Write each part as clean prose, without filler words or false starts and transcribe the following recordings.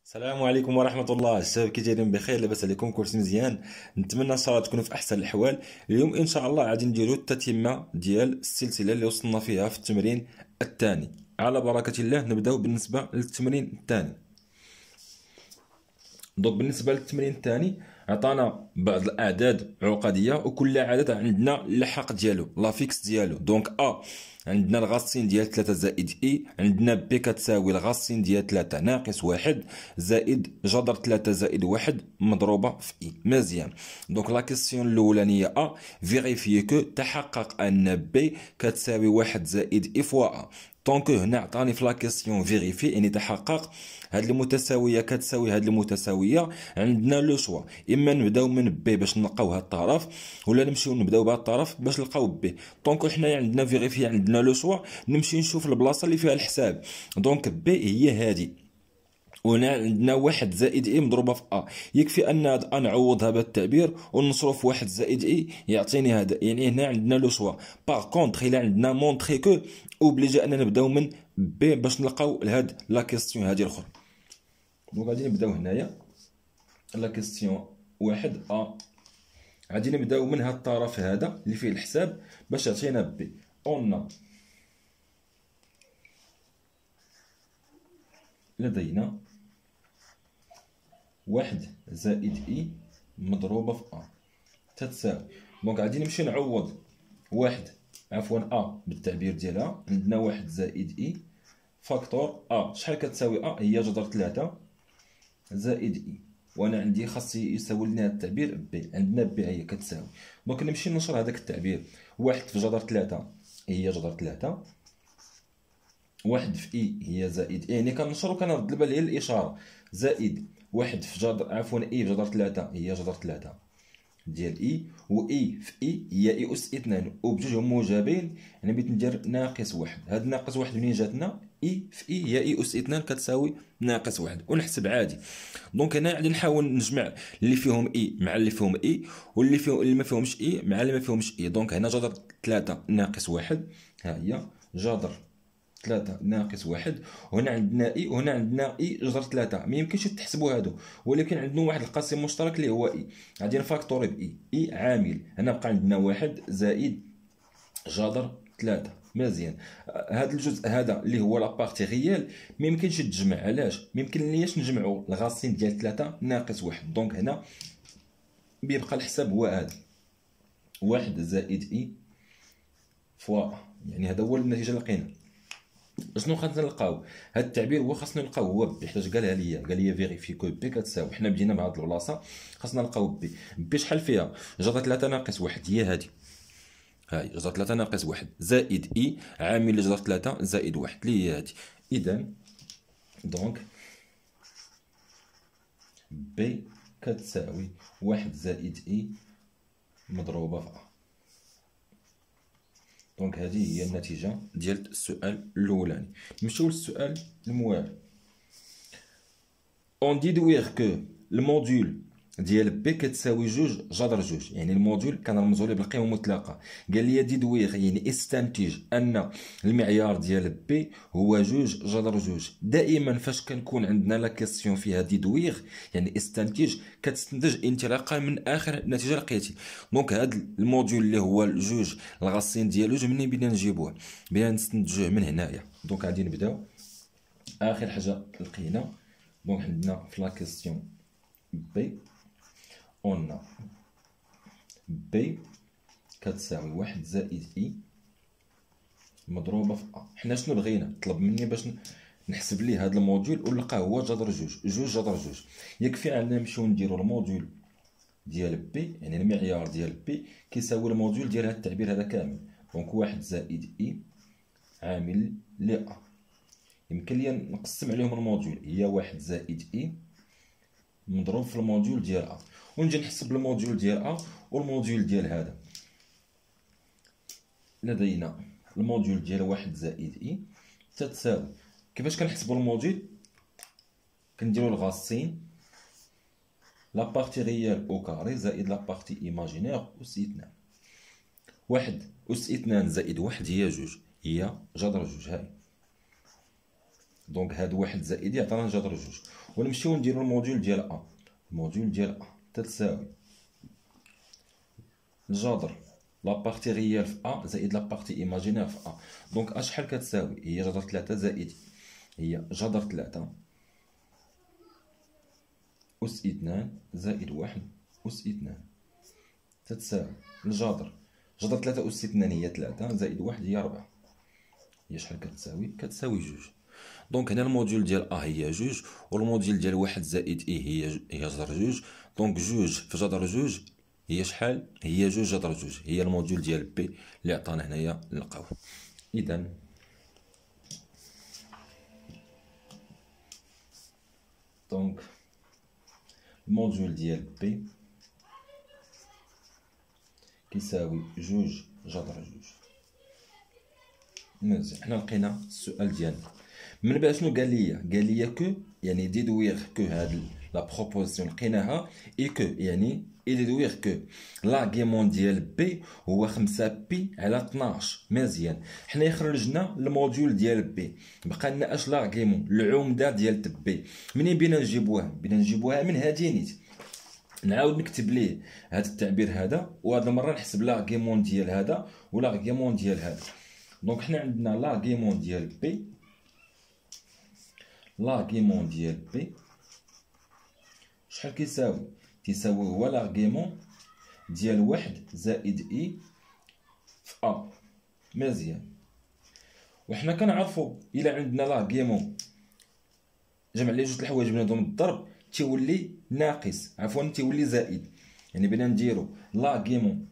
السلام عليكم ورحمة الله. الشباب كي دايرين؟ بخير؟ لاباس عليكم؟ كلشي مزيان؟ نتمنى ان شاء الله تكونوا في احسن الاحوال. اليوم ان شاء الله غادي نديرو التتمة ديال السلسلة اللي وصلنا فيها في التمرين الثاني. على بركة الله نبداو بالنسبة للتمرين الثاني. دونك بالنسبة للتمرين الثاني عطانا بعض الاعداد عقدية، وكل عدد عندنا اللحاق ديالو لافيكس ديالو. دونك عندنا الغاسين ديال 3 زائد اي، عندنا بي كتساوي الغاسين ديال 3 ناقص 1 زائد جذر 3 زائد 1 مضروبة في اي. مزيان. دونك لا كيسيون الاولانية فيريفيي كو تحقق ان بي كتساوي 1 زائد اي فوا ا. دونك هنا عطاني في لا كيسيون فيريفي يعني تحقق هاد المتساويه كتساوي هاد المتساويه. عندنا لو شوا، اما نبداو من بي باش نلقاو هاد الطرف، ولا نمشيو نبداو بهاد الطرف باش نلقاو بي. دونك حنايا عندنا فيريفي، عندنا لو شوا، نمشي نشوف البلاصه اللي فيها الحساب. دونك بي هي هادي، وهنا عندنا 1 زائد اي مضروبه في ا. يكفي ان هاد ا نعوضها بهذا التعبير ونصرف 1 زائد اي يعطيني هذا. يعني هنا عندنا لو شوا. باغ كونطخ الا عندنا مونطخي كو اوبليجي اننا نبداو من بي باش نلقاو لهاد لا كيستيون هادي الاخرى. دونك غادي نبداو هنايا لا كيستيون 1 ا، غادي نبداو من هاد الطرف هذا اللي فيه الحساب باش يعطينا بي. اون لدينا 1 زائد اي مضروبة في ا تتساوي. دونك غادي نمشي نعوض ا بالتعبير ديالها. عندنا 1 زائد اي فاكتور ا. شحال كتساوي ا؟ هي جذر 3 زائد اي، وانا عندي خاص يساوي لنا التعبير بي. عندنا بي هي كتساوي. دونك نمشي نشر هذاك التعبير. 1 في جذر 3 هي جذر 3، 1 في اي هي زائد اي، يعني كنشر وكنرد البال هي الاشاره، زائد 1 في جذر اي في جذر 3 هي جذر 3 ديال اي، و اي في اي هي اي اس 2، وبجوج هما موجبين. يعني بغيت ندير ناقص 1. هاد ناقص 1 منين جاتنا؟ اي في اي هي اي اس 2 كتساوي ناقص 1، ونحسب عادي. دونك هنا غادي نحاول نجمع اللي فيهم اي مع اللي فيهم اي، واللي فيهم اللي ما فيهمش اي مع اللي ما فيهمش اي. دونك هنا جذر 3 ناقص 1، ها هي جذر 3 ناقص 1، وهنا عندنا اي وهنا عندنا اي جذر 3. ما يمكنش تحسبوا هادو، ولكن عندنا واحد القاسم مشترك اللي هو اي. غادي نفاكتوري باي. اي عامل، هنا بقى عندنا 1 زائد جذر 3. مزيان. هذا الجزء هذا اللي هو لابارتي ريال ما يمكنش تجمع. علاش؟ ما يمكنلياش نجمعوا الغاسين ديال 3 ناقص 1. دونك هنا بيبقى الحساب هو هذا 1 زائد اي فوا، يعني هذا هو النتيجه اللي لقينا. شنو خاصنا نلقاو؟ هاد التعبير هو خاصنا نلقاو هو بي، حيت قالها ليا، قال لي فيريفي كو بي كتساوي. حنا بدينا بهاد البلاصه خاصنا نلقاو بي. بي شحال فيها؟ جذر 3 ناقص 1 هي هادي، هاي جذر 3 ناقص 1 زائد اي عامل جذر 3 زائد 1 اللي هي هادي. اذا دونك بي كتساوي 1 زائد اي مضروبه في ا. دونك هذه هي النتيجة ديال السؤال الأولاني. نمشيو للسؤال الموالي. اون ديدويغ كو الموديول ديال بي كتساوي جوج جذر جوج، يعني الموديول كنرمزو ليه بالقيمة المطلقة. قال لي ديدويغ يعني استنتج أن المعيار ديال بي هو جوج جذر جوج. دائما فاش كنكون عندنا لا كيسيون فيها ديدويغ يعني استنتج، كتستنتج انطلاقا من آخر نتيجة لقيتي. دونك هاد الموديول اللي هو الجوج الغاسين ديال جوج منين بدينا نجيبوه؟ بدينا نستنتجوه من هنايا. دونك غادي نبداو. آخر حاجة لقينا دونك عندنا في لا كيسيون بي اون بي كتساوي 1 زائد اي مضروبه في ا. حنا شنو بغينا؟ طلب مني باش نحسب ليه هذا الموديول ونلقاه هو جذر جوج جذر جوج. يكفي عندنا نمشيو نديرو الموديول ديال بي، يعني المعيار ديال بي كيساوي الموديول ديال هذا التعبير هذا كامل. دونك 1 زائد اي عامل ل ا. يمكن لي نقسم عليهم الموديول، هي 1 زائد اي مضروب في الموديول ديال ا، ونجي نحسب الموديول ديال ا والموديول ديال هذا. لدينا الموديول ديال 1 زائد اي تتساوي. كيفاش كنحسبوا الموديول؟ كنديروا الغاسين لا بارتي ريال او كاري زائد لا بارتي ايماجينير اس 2. 1 اس 2 زائد 1 هي جوج، هي جذر جوج. هاي دونك هاد واحد زائد يعطينا جذر جوج. ونمشيو نديرو الموديول ديال ا. الموديول ديال ا تتساوي الجذر لابارتي ريال في ا زائد لابارتي ايماجينير في ا. دونك ا شحال كتساوي؟ هي جذر 3 زائد هي جذر 3 أس 2 زائد 1 أس 2 تتساوي الجذر جذر 3 أس 2 هي 3 زائد 1 هي 4. هي شحال كتساوي؟ كتساوي جوج. دونك هنا الموديول ديال ا هي جوج، والموديول ديال 1 زائد اي هي جذر جوج. دونك جوج في جذر جوج هي شحال؟ هي جوج جذر جوج. هي الموديول ديال بي اللي عطانا هنايا نلقاوه. اذا دونك الموديول ديال بي كيساوي جوج جذر جوج. مزيان، حنا لقينا السؤال ديالنا. من بعد شنو قال لي؟ قال لي كو يعني ديدوير كو هاد لا بروبوزيسيون لقيناها اي كو يعني ديدوير كو لاغيمون ديال بي هو 5 بي على 12. مزيان، حنا خرجنا الموديول ديال بي، بقى لنا اش لاغيمون العمده ديال بي. منين بينا نجيبوها؟ بينا نجيبوها من هادي نيت. نعاود نكتب ليه هاد التعبير هذا، وهاد المره نحسب لاغيمون ديال هذا ولاغيمون ديال هذا. دونك حنا عندنا لاغيمون ديال بي، لاغيمون ديال بي شحال كيساوي؟ تيساوي هو لاغيمون ديال 1 زائد اي في ا. مزيان، وحنا كنعرفوا الا عندنا لاغيمون جمع لي جوج الحوايج بيناتهم الضرب تيولي ناقص، عفوا تيولي زائد. يعني بينا نديرو لاغيمون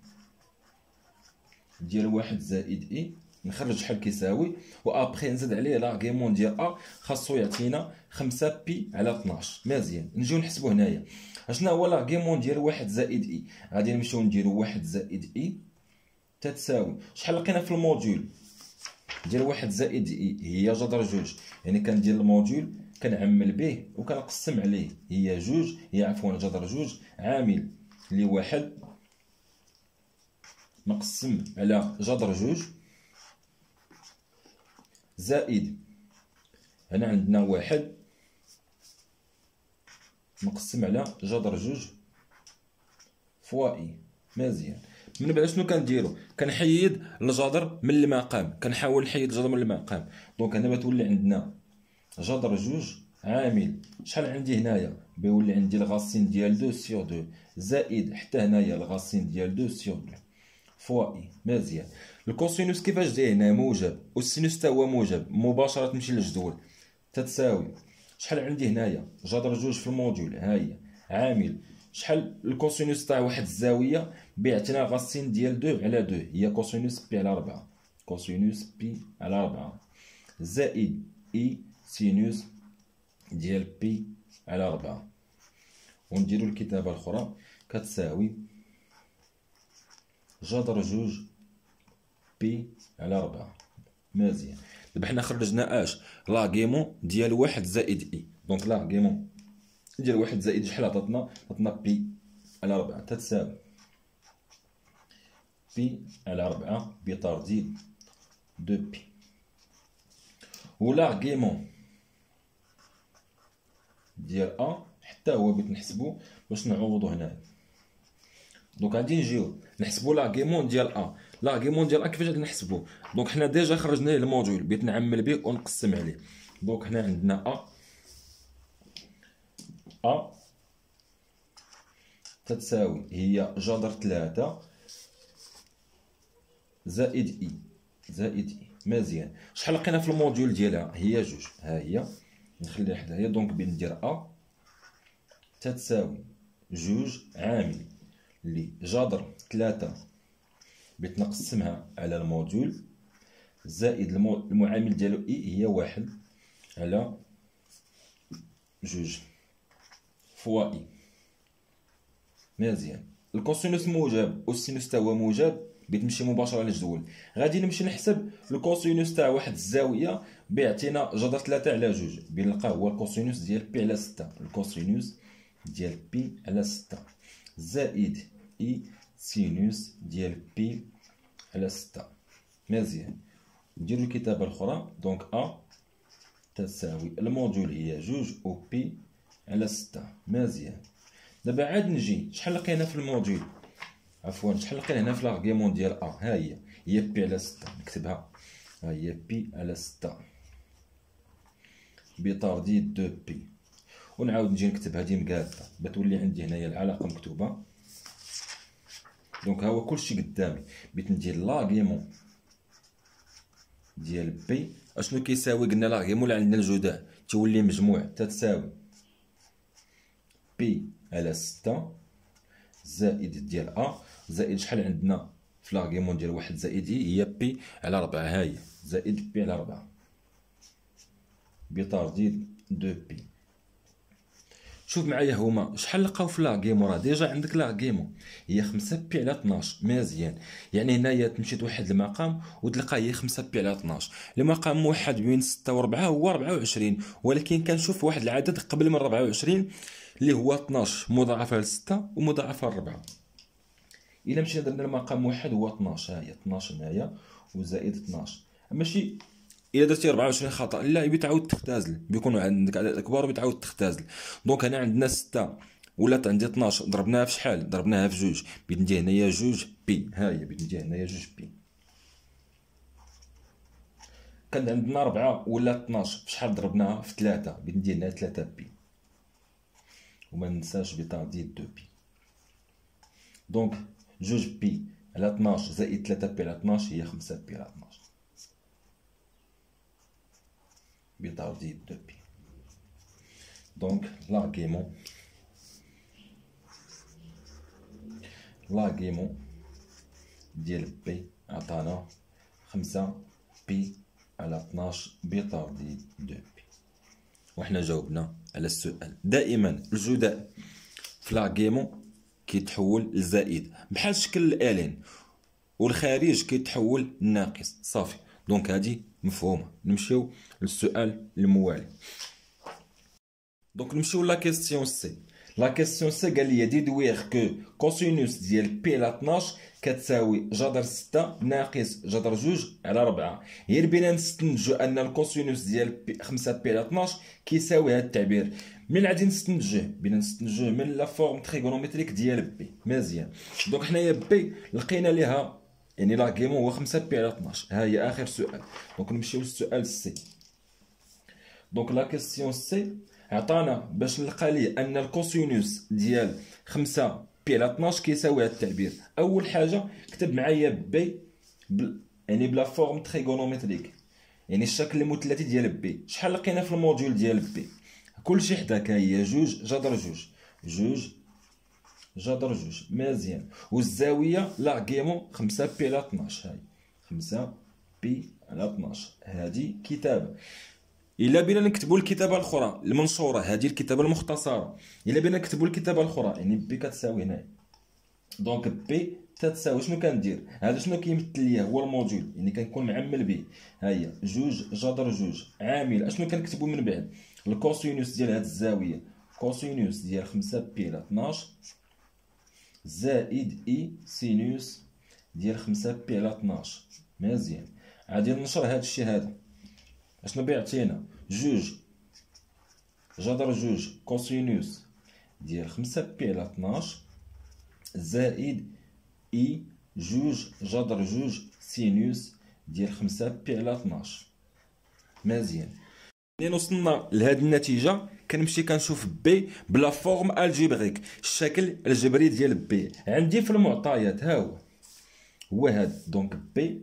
ديال 1 زائد اي نخرج شحال كيساوي، وابخي نزيد عليه لاغيمون ديال ا خاصو يعطينا 5 بي على 12. مزيان، نجيو نحسبو هنايا اشنا هو لاغيمون ديال 1 زائد اي. غادي نمشيو نديرو 1 زائد اي تتساوي شحال لقينا في الموديول ديال 1 زائد اي هي جذر جوج. يعني كندير الموديول كنعمل به وكنقسم عليه، هي جوج هي عفوا جذر جوج عامل لي 1 مقسم على جذر جوج زائد هنا عندنا 1 مقسم على جذر جوج فوا اي. مزيان، من بعد شنو كنديرو؟ كنحيد الجذر من المقام، كنحاول نحيد الجذر من المقام. دونك هنا بتولي عندنا جذر جوج عامل شحال عندي هنايا؟ بيولي عندي الغاسين ديال 2 سور 2 زائد حتى هنايا الغاسين ديال 2 سور 2 فوا اي. مزيان، الكوسينوس كيفاش جاي هنا؟ موجب، والسينوس حتى هو موجب، مباشره تمشي للجدول. تتساوي شحال عندي هنايا؟ جذر جوج في الموديول ها هي عامل شحال الكوسينوس تاع واحد الزاويه بيعطينا غاسين ديال 2 على 2 هي كوسينوس بي على 4. كوسينوس بي على 4 زائد اي سينوس ديال بي على 4. ونديرو الكتابه الاخرى كتساوي جذر جوج بي على 4. مزيان، دابا حنا خرجنا اش؟ لاغيمون ديال 1 زائد اي. دونك لاغيمون ديال 1 زائد شحال عطاتنا بي على 4 تتساوي بي على 4 بترديد 2 بي. و لاغيمون ديال ا حتى هو بغيت نحسبو باش نعوضو هنايا. دونك غادي نجيو نحسبو لاغيمون ديال ا. لاغيمون ديال ا كيفاش غادي نحسبو؟ دونك حنا ديجا خرجنا ليه الموديول، بغيت نعمل به ونقسم عليه. دونك هنا عندنا ا تتساوي هي جذر 3 زائد اي زائد اي. مزيان، شحال لقينا في الموديول ديالها؟ هي جوج ها هي، نخليها حدايا. دونك بندير ا تتساوي جوج عامل لي جذر 3 بغيت نقسمها على الموديول زائد المعامل ديالو اي هي 1 على جوج فوا اي. مزيان، الكوسينوس موجب والسينوس تا هو موجب، بغيت نمشي مباشره للجدول. غادي نمشي نحسب الكوسينوس تاع واحد الزاويه بيعطينا جذر 3 على جوج، بنلقاه هو الكوسينوس ديال بي على 6. الكوسينوس ديال بي على 6 زائد اي سينوس ديال بي على 6. مزيان، نديرو الكتابه الاخرى. دونك ا تساوي الموديول هي جوج او بي على 6. مزيان. دابا عاد نجي شحال لقينا في الموديول، عفوا شحال لقينا هنا في لاغيمون ديال ا، ها هي بي على 6. نكتبها، ها هي بي على 6 بطرديد دو بي. ونعاود نجي نكتب هادي مقاده بتولي عندي هنايا العلاقه مكتوبه. دونك ها هو كلشي قدامي، بغيت ندير لاغيمون ديال بي اشنو كيساوي. قلنا لاغيمون اللي عندنا الجداء تولي مجموع تتساوي بي على 6 زائد ديال ا زائد شحال عندنا في لاغيمون ديال 1 زائد اي هي بي على 4. ها هي زائد بي على 4 بطرديد دو بي. شوف معايا هما شحال لقاو في لاغيمون. راه ديجا عندك لاغيمون هي 5 بي على 12. مزيان. يعني هنايا تمشي لواحد المقام وتلقى هي 5 بي على 12. المقام واحد بين 6 و 4 هو 24، ولكن كنشوف واحد العدد قبل من 24 اللي هو 12 مضاعفه ل 6 ومضاعفه ل 4. الا مشينا درنا المقام واحد هو 12، ها هي 12 هنايا وزائد 12. ماشي الا درتي 24 خطا، لا بتعاود تختازل، بيكونوا عندك عدد اكبر بتعاود تختازل. دونك هنا عندنا 6 ولات عندي 12 ضربناها في شحال؟ ضربناها في جوج. بغيت ندير هنايا جوج بي، ها هي بغيت ندير هنايا جوج بي. كان عندنا 4 ولات 12 في شحال ضربناها؟ في 3. بغيت ندير هنا 3 بي. وما ننساش بطرديد دو بي. دونك جوج بي على 12 زائد 3 بي على 12 هي 5 بي على 12 بطرديد دو بي. دونك لاغيمون ديال بي عطانا 5 بي على 12 بطرديد دو بي. وحنا جاوبنا على السؤال. دائما الجداء في لاغيمون كيتحول لزائد بحال شكل الالين، والخارج كيتحول لناقص. صافي. دونك هادي مفهومه. نمشيو للسؤال الموالي. دونك نمشيو لا كيسيون سي. لا كيسيون سي قال لي ديدوير كو كوسينوس ديال بي على 12 كتساوي جذر 6 ناقص جذر 2 على 4. هي بينا نستنتجو ان الكوسينوس ديال 5 بي على 12 كيساوي هذا التعبير. من غادي نستنتجوه؟ بينا نستنتجوه من لا فورم تريغونومتريك ديال بي. مزيان. دونك حنايا بي لقينا ليها يعني لاغيمون هو 5 بي على 12. ها هي اخر سؤال. دونك نمشيو للسؤال سي. دونك لا كيسيون سي عطانا باش نلقى ليه ان الكوسينوس ديال 5 بي على 12 كيساوي هذا التعبير. اول حاجه كتب معايا بي يعني بلا فورم تريغونومتريك، يعني الشكل المثلثي ديال بي. شحال لقينا في الموديول ديال بي؟ كلشي حداك، هي جوج جذر جوج، جوج جذر جوج. مزيان. والزاويه لاغيمون 5 بي على 12. هاي 5 بي على 12. هذه كتابه. الا بينا نكتبوا الكتابه الاخرى المنشوره، هذه الكتابه المختصره. الا بينا نكتبوا الكتابه الاخرى يعني بي كتساوي هنا. دونك بي تتساوي شنو كندير؟ هذا شنو كيمثل ليا؟ هو الموديول، يعني كنكون معمل به. ها هي جوج جذر جوج عامل اشنو كنكتبوا من بعد؟ الكوسينوس ديال هذه الزاويه، كوسينوس ديال 5 بي على 12 زائد اي سينوس ديال 5 بي على 12. مزيان. غادي ننشر هذا الشيء هذا. اشنو بيعطينا؟ جوج جذر جوج كوسينوس ديال 5 بي على 12 زائد اي جوج جذر جوج سينوس ديال 5 بي على 12. مزيان. ملي وصلنا لهاد النتيجه كنمشي كنشوف بي بلا فورم الجبريك، الشكل الجبري ديال بي عندي في المعطيات. ها هو هذا. دونك بي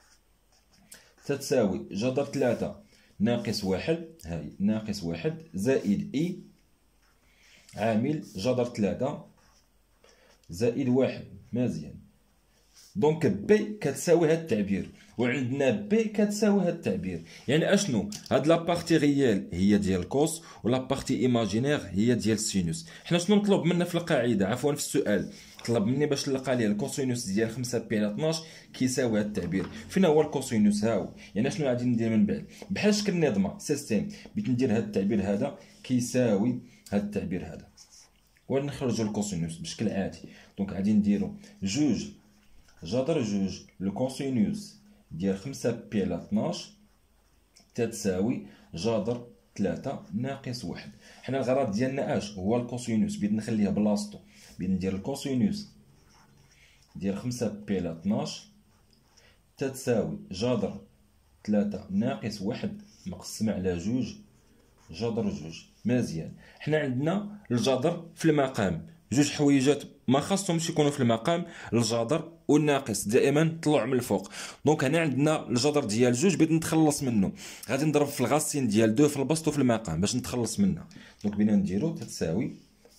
تتساوي جذر 3 ناقص 1، هاي ناقص 1 زائد اي عامل جذر 3 زائد 1. مزيان. دونك بي كتساوي هاد التعبير، وعندنا بي كتساوي هاد التعبير. يعني اشنو؟ هاد لابارتي ريال هي ديال كوس ولابارتي ايماجينير هي ديال سينوس. حنا شنو مطلوب منا في القاعده؟ عفوا في السؤال طلب مني باش نلقى ليه الكوسينوس ديال 5 بي على 12 كيساوي هاد التعبير. فين هو الكوسينوس؟ ها هو. يعني شنو غادي ندير من بعد؟ بحال شكل نظمه سيستيم، بغيت ندير هاد التعبير هذا كيساوي هاد التعبير هذا ونخرجوا الكوسينوس بشكل عادي. دونك غادي نديرو جوج جذر جوج لو كوسينوس ديال 5 بي على 12 تتساوي جذر 3 ناقص 1. حنا الغرض ديالنا اش هو الكوسينوس، بغيت نخليه بلاصتو، بغيت ندير الكوسينوس ديال 5 بي على 12 تتساوي جذر 3 ناقص 1 مقسم على 2 جذر 2. مزيان. حنا عندنا الجذر في المقام، جوج حويجات ما خاصهمش يكونوا في المقام، الجذر والناقص دائما طلعوا من الفوق. دونك هنا عندنا الجذر ديال 2 بغيت نتخلص منه، غادي نضرب في الغاسين ديال 2 في البسط وفي المقام باش نتخلص منها. دونك بينا نديرو تتساوي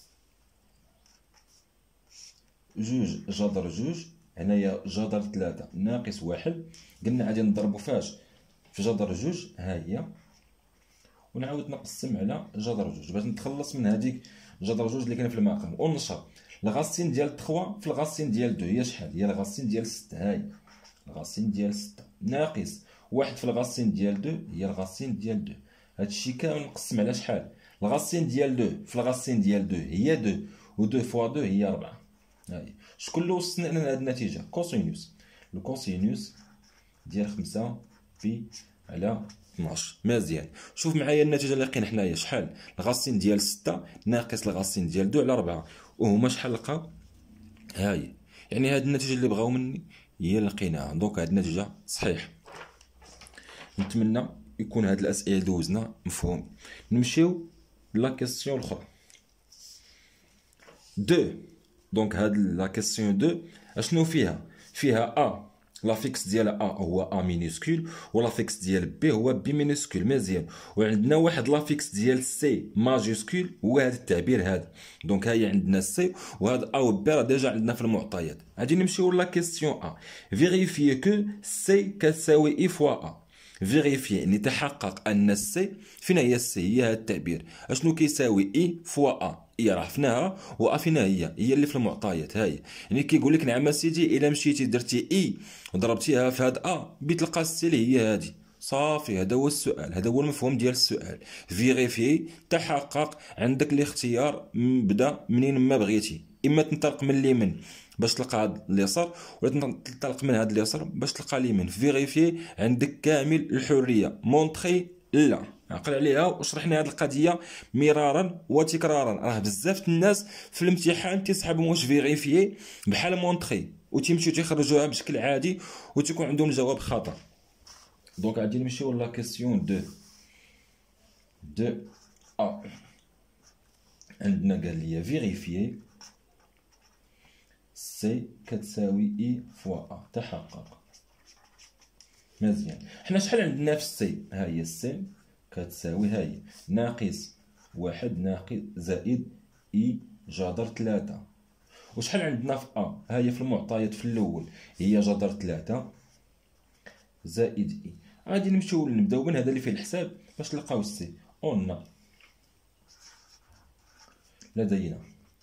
2 جذر 2، هنايا جذر 3 ناقص 1. قلنا غادي نضربو فاش في جذر 2 ها هي، ونعاود نقسم على جذر 2 باش نتخلص من هذيك جذر 2 اللي كاين في المقام. ونشر الغاسين ديال 3 في الغاسين ديال 2 هي شحال؟ هي الغاسين ديال 6. هاي الغاسين ديال 6 ناقص 1 في الغاسين ديال 2 هي الغاسين ديال 2. هادشي كامل نقسم على شحال؟ الغاسين ديال 2 في الغاسين ديال 2 هي 2، و2 فوا 2 هي 4. هاي شكون اللي وصلنا لنا لهاد النتيجه؟ كوسينوس. الكوسينوس ديال 5 بي على 12. مزيان. شوف معايا النتيجه اللي لقينا حنايا شحال؟ الغاسين ديال 6 ناقص الغاسين ديال 2 على 4، وهما شحال لقاو؟ هاي يعني هاد النتيجه اللي بغاو مني هي اللي لقيناها. دونك هاد النتيجه صحيح. نتمنى يكون هاد الاسئله اللي دوزنا مفهوم. نمشيو لا كيسيون الاخرى 2. دونك هاد لا كيسيون 2 اشنو فيها؟ فيها ا لافيكس ديال ا هو ا مينيسكول، ولافيكس ديال بي هو بي مينيسكول. مزيان. وعندنا واحد لافيكس ديال سي ماجيسكول هو هذا التعبير هذا. دونك هاهي عندنا سي، وهذا ا و بي راه ديجا عندنا في المعطيات. غادي نمشيو لا كيسيون ا. فيريفيي كو سي كتساوي اي فوا ا. فيريفيي يعني تحقق ان السي، فين هي السي؟ هي هذا التعبير اشنو كيساوي اي فوا ا. اي راه عرفناها، و فينا هي اللي في المعطيات. هاهي يعني كيقول لك نعم سيدي الا مشيتي درتي اي وضربتيها في هاد ا بتلقى السي اللي هي هادي. صافي هذا هو السؤال، هذا هو المفهوم ديال السؤال. فيريفي تحقق، عندك الاختيار بدا منين ما بغيتي، اما تنطلق من اليمين باش تلقى هاد اليسار، ولا تنطلق من هاد اليسار باش تلقى اليمين. فيريفي عندك كامل الحريه. مونطري لا، عقل عليها وشرحنا هذه القضيه مرارا وتكرارا. راه بزاف الناس في الامتحان تيسحبوا واش فيريفيي بحال مونطري وتيمشيو تيخرجوها بشكل عادي وتيكون عندهم الجواب خطا. دونك غادي نمشيو لا كيسيون 2 ا. عندنا قال لي فيريفيي سي كتساوي اي فوا ا. تحقق. مزيان. حنا شحال عندنا في السي؟ ها هي السي كتساوي هاهي ناقص 1 ناقص زائد اي جذر 3. وشحال عندنا في ا؟ ها هي في المعطيات في الاول هي جذر 3 زائد اي. غادي نمشيو نبداو من هذا اللي فيه الحساب باش نلقاو السي. قلنا لدينا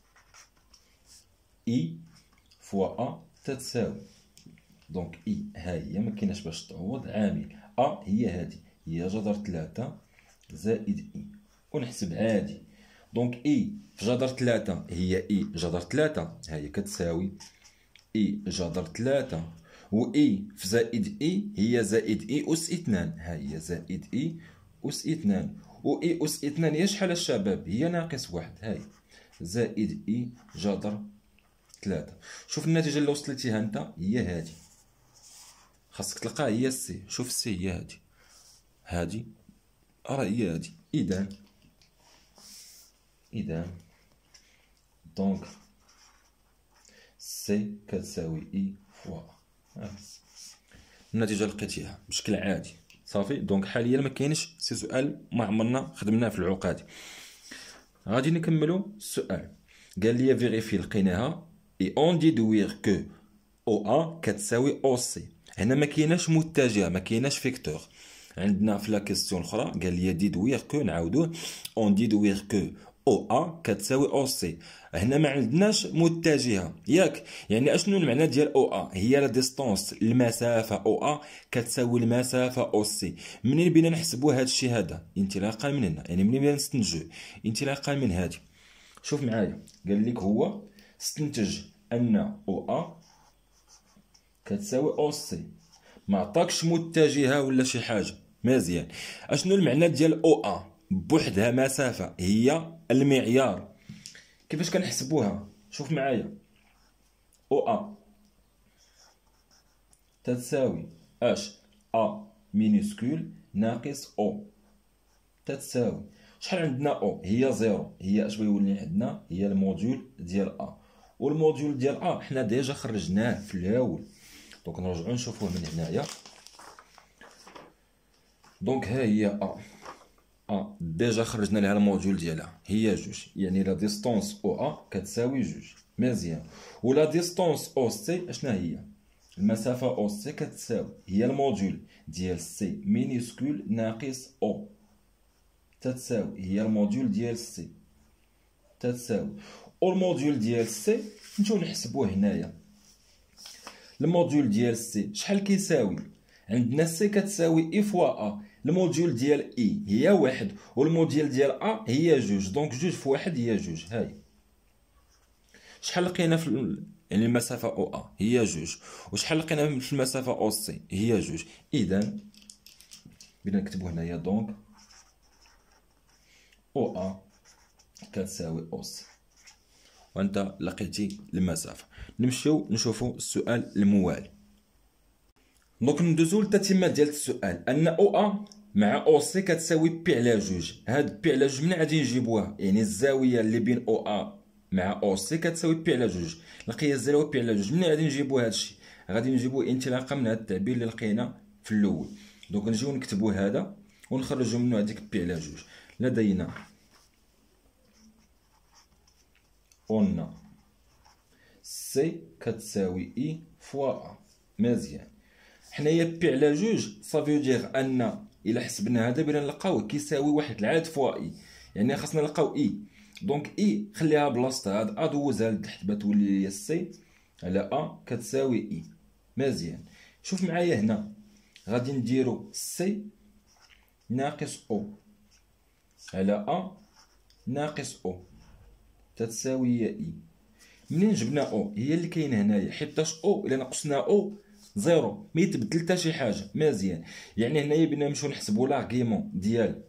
اي فوا ا تتساوي، دونك اي ها هي ما كايناش باش تعوض، عامل ا هي هادي هي جذر 3 زائد اي، ونحسب عادي. دونك اي في جذر 3 هي اي جذر 3، ها هي كتساوي اي جذر 3، و اي في زائد اي هي زائد اي اس 2، ها هي زائد اي اس 2، و اي اس 2 هي شحال الشباب؟ هي ناقص 1، هاي زائد اي جذر 3. شوف النتيجه اللي وصلتيها انت هي هادي، خاصك تلقاها هي السي. شوف السي هي هادي، هادي راه هي هادي. اذا دونك سي كتساوي اي فوا النتيجه لقيتيها بشكل عادي. صافي. دونك حاليا ما كاينش سي سؤال ما عمرنا خدمناه في العقاد. غادي نكملوا السؤال. قال لي فيريفي لقيناها اي اون ديدوير كو او ا كتساوي او سي. هنا ما كايناش متجهه، ما كايناش فيكتور. عندنا في لا كيسيون الاخرى قال لي ديدوير كو، نعاودوه اون ديدوير كو او ا كتساوي او سي. هنا ما عندناش متجهه ياك، يعني اشنو المعنى ديال او ا؟ هي لا ديستونس، المسافه او ا كتساوي المسافه او سي. منين بينا نحسبوا هذا الشيء هذا؟ انطلاقا من هنا، يعني منين بينا نستنتجوا؟ انطلاقا من هذه. شوف معايا قال لك هو استنتج ان او ا كتساوي او سي، ما عطاكش متجهه ولا شي حاجه، مزيان. اشنو المعنى ديال او ا؟ بوحدها مسافه هي المعيار. كيفاش كنحسبوها؟ شوف معايا، او ا تتساوي اش ا مينيسكول ناقص او، تتساوي شحال عندنا او؟ هي زيرو. هي اش بيولي عندنا؟ هي الموديول ديال ا، والموديول ديال ا حنا ديجا خرجناه في الاول. دونك نرجعو نشوفوه من هنايا. دونك ها هي ا ديجا خرجنا لها الموديول ديالها هي جوج، يعني لا ديستونس او ا كتساوي جوج. مزيان. ولا ديستونس او سي اشنا هي؟ المسافه او سي كتساوي هي الموديول ديال سي مينيسكول ناقص او، تتساوي هي الموديول ديال سي، تتساوي او الموديول ديال سي. نمشيو نحسبوه هنايا. الموديول ديال سي شحال كيساوي؟ عندنا سي كتساوي اي فوا ا، الموديول ديال اي هي واحد والموديول ديال ا هي جوج، دونك جوج في واحد هي جوج. هاي شحال لقينا في يعني المسافه او ا هي جوج، وشحال لقينا في المسافه او سي هي جوج. اذا بغينا نكتبو هنايا دونك او ا كتساوي او سي، وانت لقيتي المسافه. نمشيو نشوفو السؤال الموالي. دونك ندوزو للتتمه ديال السؤال، ان او ا مع او سي كتساوي بي على جوج. هاد بي على جوج منين غادي نجيبوها؟ يعني الزاويه اللي بين او ا مع او سي كتساوي بي على جوج. القياس ديالها هو بي على جوج. منين غادي نجيبو هادشي؟ غادي نجيبوه انطلاقا من هاد التعبير اللي لقينا في الاول. دونك نجيو نكتبو هذا ونخرجو منه هذيك بي على جوج. لدينا قلنا سي كتساوي اي فوا ا. مزيان. حنايا بي على جوج صافي دير ان الا حسبنا هذا بغينا نلقاوه كيساوي واحد العدد فوا اي، يعني خاصنا نلقاو اي. دونك اي خليها بلاصتها، هاد ا دوزها لتحت بتولي هي سي على ا كتساوي اي. مزيان. شوف معايا هنا، غادي نديرو سي ناقص او على ا ناقص او تتساوي هي اي. منين جبنا او؟ هي اللي كاينه هنايا، حيتاش او الا نقصنا او زيرو ما يتبدل حتى شي حاجه. مزيان. يعني هنايا بغينا نمشيو نحسبوا لاغيمون ديال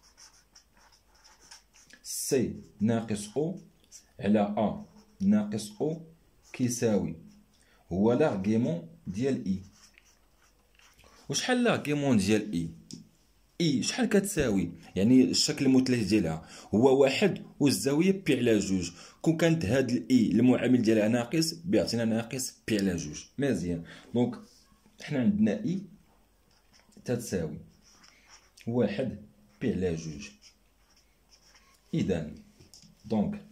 سي ناقص او على ا ناقص او كيساوي هو لاغيمون ديال اي. وشحال لاغيمون ديال اي؟ اي شحال كتساوي؟ يعني الشكل المثلث ديالها هو واحد والزاويه بي على جوج. كون كانت هاد الاي المعامل ديالها ناقص بيعطينا ناقص بي على جوج. مزيان. دونك حنا عندنا اي تتساوي واحد بي على جوج. اذا دونك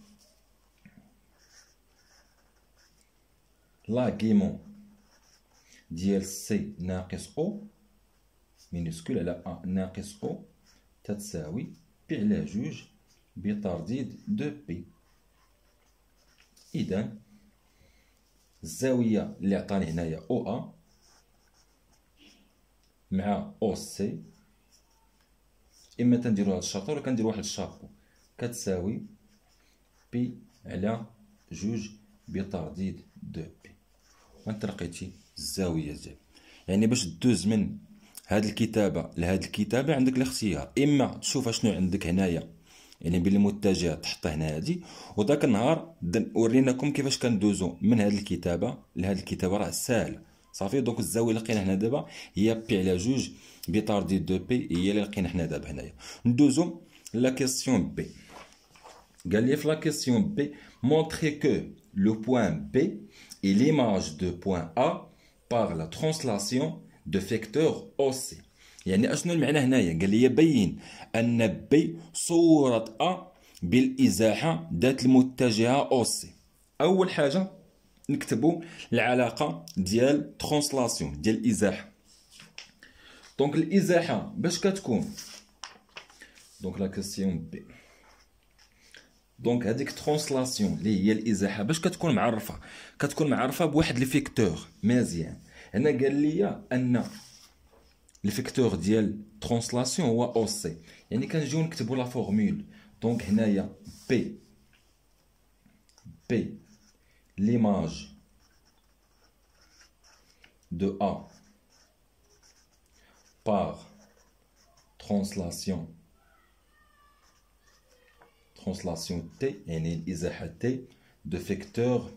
لاغيمون ديال سي ناقص او مينيسكول على ا ناقص او تتساوي بي على جوج بترديد دو بي. اذا الزاويه اللي عطاني هنايا او ا مع او سي، اما تنديرو هاد الشاطر ولا كنديرو واحد الشابو، كتساوي بي على جوج بترديد دو بي. وانت لقيتي الزاويه ديال. يعني باش دوز من هاد الكتابه لهاد الكتابه عندك الاختيار، اما تشوف شنو عندك هنايا يعني بالمتجه تحط هنا هادي، وذاك النهار وريناكم كيفاش كندوزو من هاد الكتابه لهاد الكتابه، راه ساهله صافي. دونك الزاويه اللي لقينا هنا دابا هي بي على جوج بترديد دو بي، هي اللي لقينا حنا دابا هنايا. ندوزو لا كيسيون بي. قال لي في لا كيسيون بي montrer que le point B est l'image de point A par la translation de vecteur OC. يعني اشنو المعنى هنايا؟ قال لي بين ان بي صورة A بالازاحة ذات المتجهة OC. اول حاجة نكتبو العلاقة ديال ترانسلاسيون ديال الازاحة. دونك الازاحة باش كتكون؟ دونك لا كيسيون بي، دونك هذيك ترانسلاسيون اللي هي الازاحه باش كتكون معرفه؟ كتكون معرفه بواحد الفيكتور. مزيان. هنا قال لي ان الفيكتور ديال ترانسلاسيون هو او سي، يعني كنجيو نكتبوا لا فورمول. دونك هنايا بي ليماج دو ا بار ترانسلاسيون تي يعني الازاحه تي دو فيكتور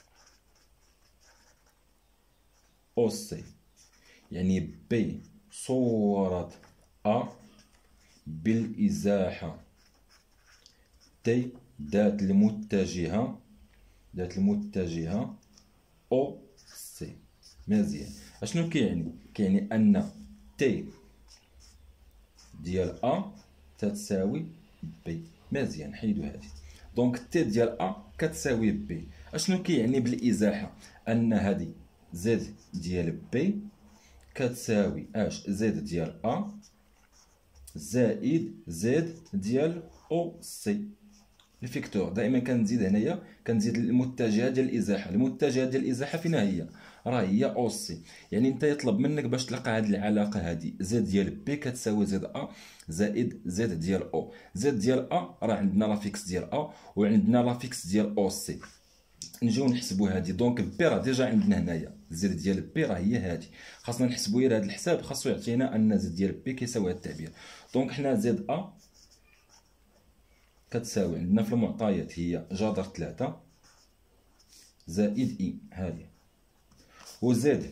او سي، يعني بي صورة ا بالازاحه تي ذات المتجهه او سي. مزيان. اشنو كيعني؟ كيعني ان تي ديال ا تتساوي بي. مزيان، حيدو هادي. دونك تي ديال ا كتساوي بي. اشنو كيعني بالازاحه؟ ان هادي زد ديال بي كتساوي اش؟ زد ديال ا زائد زد ديال او سي. الفيكتور دائما كنزيد هنايا، كنزيد المتجهه ديال الازاحه. المتجهه ديال الازاحه فين هي؟ راه هي او سي. يعني انت يطلب منك باش تلقى هذه العلاقه هذه، زد ديال بي كتساوي زد ا زائد زد ديال او. زد ديال ا راه عندنا لا فيكس ديال ا وعندنا لا فيكس ديال او سي. نجيو نحسبوا هذه. دونك بي راه ديجا عندنا هنايا، زد ديال بي راه هي هذه. خاصنا نحسبوا غير هذا الحساب، خاصو يعطينا ان زد ديال بي كيساوي هذا التعبير. دونك حنا زد ا كتساوي عندنا في المعطيات هي جذر 3 زائد اي هذه، و زد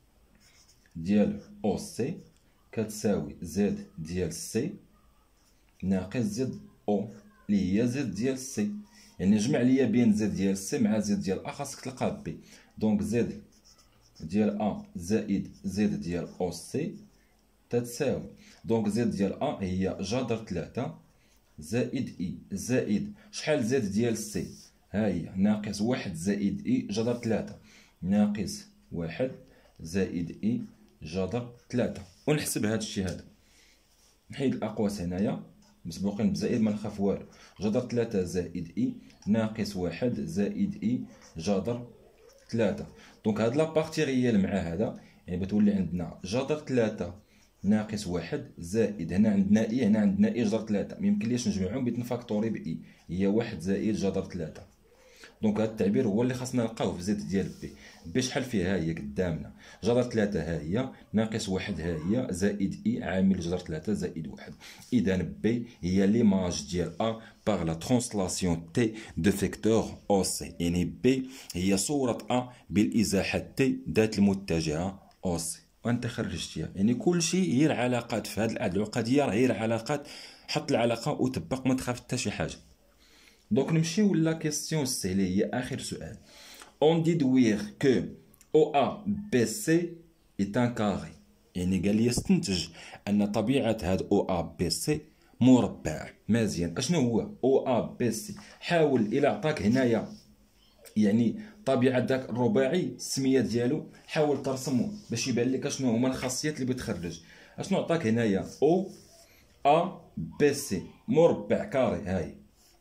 ديال او سي كتساوي زد ديال سي ناقص زد او اللي هي زد ديال سي. يعني جمع ليا بين زد ديال سي مع زد ديال ا، خاصك تلقى بي. دونك زد ديال ا زائد زد ديال او سي تتساوي، دونك زد ديال ا هي جذر 3 زائد اي زائد شحال زد ديال سي؟ ها هي ناقص 1 زائد اي جذر 3 ناقص 1 زائد اي جذر 3. ونحسب هذا الشيء هذا، نحيد الاقواس هنايا مسبوقين بزائد ما نخاف والو. جذر 3 زائد اي ناقص 1 زائد اي جذر 3. دونك هاد لابارتي غيال مع هذا، يعني بتولي عندنا جذر 3 ناقص 1 زائد هنا عندنا اي، هنا عندنا اي جذر 3. ميمكنليش نجمعهم بتنفاكتوري باي، هي 1 زائد جذر 3. دونك هذا التعبير هو اللي خاصنا نلقاوه في زد ديال بي. بي شحال فيها؟ هي قدامنا جذر 3 ها هي ناقص 1 ها هي زائد اي عامل جذر 3 زائد 1. اذا بي هي ليماج ديال ا باغ لا ترانسلاسيون تي دو فيكتور او سي. يعني بي هي صورة ا بالازاحه تي ذات المتجهه او سي. وانت خرجتيها. يعني كل شيء هي العلاقات في هذه العقديه، راه هي العلاقات. حط العلاقه وطبق، ما تخاف حتى شي حاجه. دونك نمشيو لا كيسيون سي اللي هي اخر سؤال. اون ديدوير كو او ا بي سي est un carré. يعني قال لي استنتج ان طبيعه هاد او ا بي سي مربع. مزيان. اشنو هو او ا بي سي؟ حاول الى عطاك هنايا يعني طبيعه داك الرباعي السميه ديالو، حاول ترسمه باش يبان لك اشنو هما الخاصيات اللي بتخرج. اشنو عطاك هنايا؟ او ا بي سي مربع كاري. هاي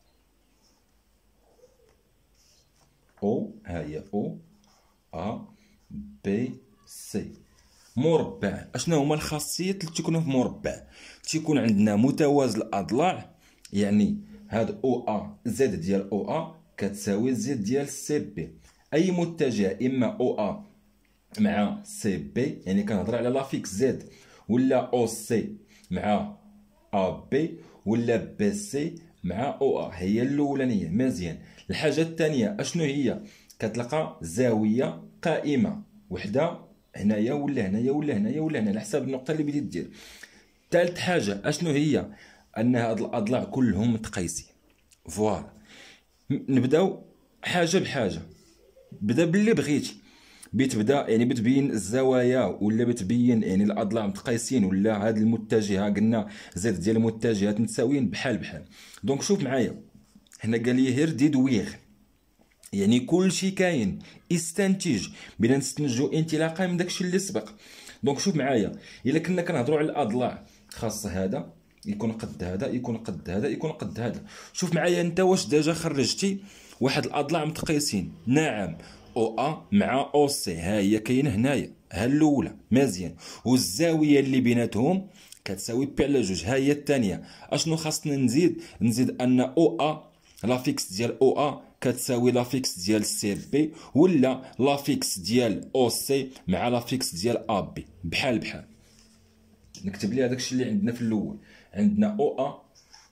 او، هاهي او ا بي سي مربع. اشنو هما الخاصيات اللي تيكونوا في مربع؟ تيكون عندنا متوازي الاضلاع، يعني هاد او ا زد ديال او ا كتساوي زد ديال سي بي. اي متجه اما او ا مع سي بي، يعني كنهضر على لافيكس زد، ولا او سي مع ا بي، ولا بي سي مع او ا. هي الاولانيه. مزيان. الحاجه الثانيه اشنو هي؟ كتلقى زاويه قائمه وحده هنايا ولا هنايا ولا هنايا ولا هنا على حساب النقطه اللي بديت دير. ثالث حاجه اشنو هي؟ ان هاد الاضلاع كلهم متقايسين. فوالا. نبداو حاجه بحاجه. بدا باللي بغيتي. بتبدا يعني بتبين الزوايا، ولا بتبين يعني الاضلاع متقايسين، ولا هاد المتجهه قلنا زد ديال المتجهات متساويين بحال بحال. دونك شوف معايا هنا قال لي هير ديدوير، يعني كل شيء كاين. استنتج، بنا نستنتجوا انطلاقا من داكشي اللي سبق. دونك شوف معايا، الا كنا كنهضروا على الاضلاع، خاص هذا يكون قد هذا، يكون قد هذا، يكون قد هذا. شوف معايا انت واش ديجا خرجتي واحد الاضلاع متقايسين؟ نعم. او ا مع او سي ها هي كاينه هنايا، ها الاولى. مزيان. والزاويه اللي بيناتهم كتساوي بي على جوج، ها هي الثانيه. اشنو خاصنا نزيد ان او ا لافيكس ديال او ا كتساوي لافيكس ديال سي بي، ولا لافيكس ديال او سي مع لافيكس ديال ا بي بحال بحال. نكتب ليها داكشي اللي عندنا في الاول. عندنا او ا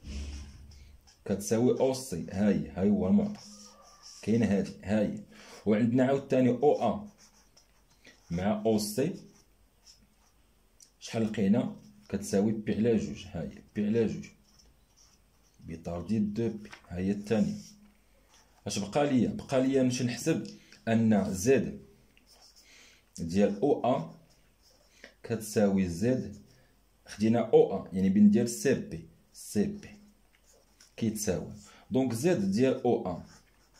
كتساوي او سي، هاي هو المعطى، كاينه هادي هاي. وعندنا عاوتاني او ا مع او سي شحال لقينا؟ كتساوي بي على جوج، هاهي بي على جوج بطرديد دو بي، هاهي الثانية. اش بقى ليا؟ بقى ليا نمشي نحسب ان زد ديال او ا كتساوي زد، خدينا او ا يعني بين ديال سي بي كيتساوي دونك زد ديال او ا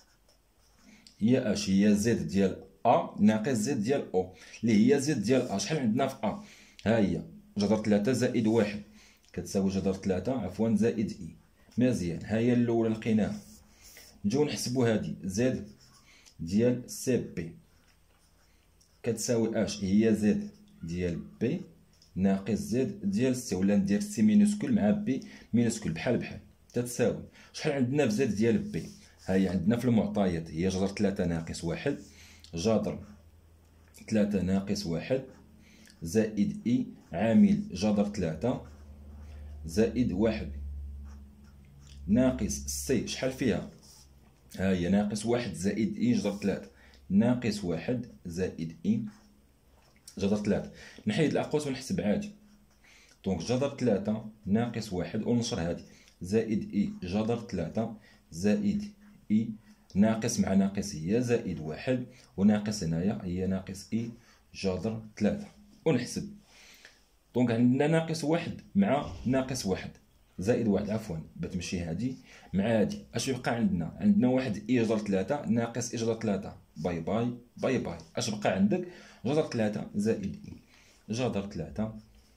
هي اش؟ هي زد ديال ا ناقص زد ديال او اللي هي زد ديال ا. شحال عندنا في ا؟ ها هي جذر 3 زائد 1 كتساوي جذر 3 عفوا زائد اي. مزيان، ها هي الاولى لقيناها. نجيو نحسبوا هادي زد ديال سي بي كتساوي اش؟ هي زد ديال بي ناقص زد ديال سي، ولا ندير سي مينوسكول مع بي مينوسكول بحال بحال تتساوي. شحال عندنا في زد ديال بي؟ ها هي عندنا في المعطيات هي جذر 3 ناقص 1 جذر 3 ناقص 1 زائد اي عامل جذر 3 زائد 1 ناقص سي شحال فيها؟ ها هي ناقص 1 زائد اي جذر 3 ناقص 1 زائد اي جذر 3. نحيد الاقواس ونحسب عادي. دونك جذر 3 ناقص 1 ونشر هادي زائد اي جذر 3 زائد اي ناقص مع ناقص هي زائد 1 وناقص هنايا هي ناقص اي جذر 3 ونحسب. دونك عندنا ناقص 1 مع ناقص 1 زائد 1 عفوا بتمشي هادي مع هادي. اش يبقى عندنا؟ عندنا 1 اي جذر 3 ناقص اي جذر 3 باي باي باي باي. اش بقى عندك؟ جذر 3 زائد اي جذر 3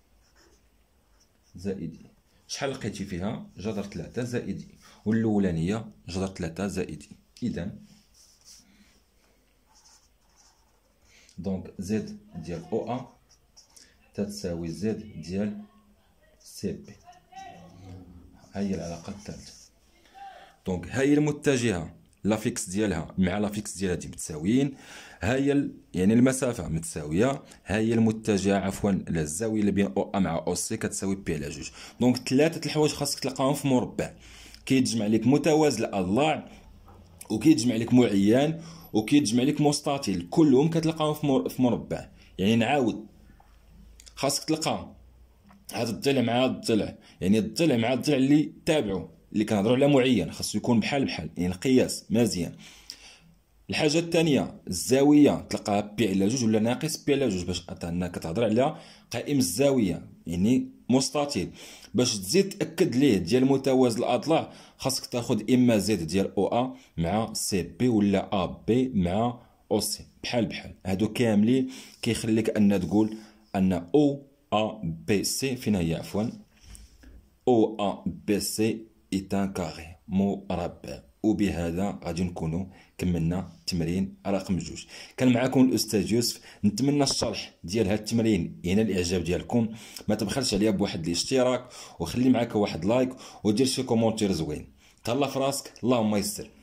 زائد اي. شحال لقيتي فيها؟ جذر 3 زائد اي، والاولانيه جذر 3 زائد اي. اذا دونك زد ديال او ا تتساوي زد ديال سي بي. هاهي العلاقه الثالثه. دونك هاهي المتجهه لافيكس ديالها مع لافيكس ديالها دي متساويين. هاهي يعني المسافه متساويه. هاهي المتجهه عفوا الزاويه اللي بين او ا مع او سي كتساوي بي على جوج. دونك ثلاثه الحوايج خاصك تلقاهم في مربع. كيتجمع لك متوازي الاضلاع وكيتجمع لك معين وكيتجمع لك مستطيل، كلهم كتلقاهم في مربع. يعني نعاود، خاصك تلقى هذا الضلع مع هذا الضلع، يعني الضلع مع الضلع اللي تابعوا اللي كنهضروا على معين خاصو يكون بحال بحال، يعني القياس مزيان. الحاجه الثانيه الزاويه تلقاها بي على جوج ولا ناقص بي على جوج باش انها كتهضر على قائم الزاويه يعني مستطيل. باش تزيد تاكد ليه ديال متوازي الاضلاع خاصك تاخذ اما زد ديال او ا مع سي بي ولا ا بي مع او سي بحال بحال. هادو كاملين كيخليك ان تقول ان او ا بي سي فين هي عفوا او ا بي سي ايتان كاري مربع. وبهذا غادي نكونوا كملنا التمرين رقم 2. كان معكم الاستاذ يوسف. نتمنى الشرح ديال هذا التمرين ينال الاعجاب ديالكم. ما تبخلش عليا بواحد الاشتراك وخلي معاك واحد لايك ودير شي كومونتير زوين. تهلا في راسك، اللهم يسر.